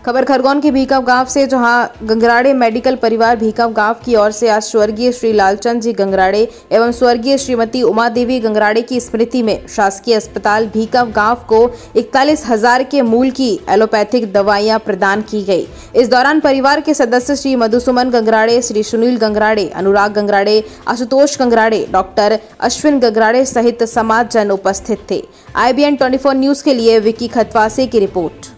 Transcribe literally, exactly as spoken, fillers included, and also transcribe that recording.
खबर खरगोन के भीकव गांव से, जहां गंगराड़े मेडिकल परिवार भीकव गांव की ओर से आज स्वर्गीय श्री लालचंद जी गंगराड़े एवं स्वर्गीय श्रीमती उमा देवी गंगराड़े की स्मृति में शासकीय अस्पताल भीकव गांव को इकतालीस हजार के मूल्य की एलोपैथिक दवाइयां प्रदान की गई। इस दौरान परिवार के सदस्य श्री मधुसुमन गंगराड़े, श्री सुनील गंगराड़े, अनुराग गंगराड़े, आशुतोष गंगराड़े, डॉक्टर अश्विन गंगराड़े सहित समाज जन उपस्थित थे। आई बी एन चौबीस न्यूज के लिए विकी खतवासे की रिपोर्ट।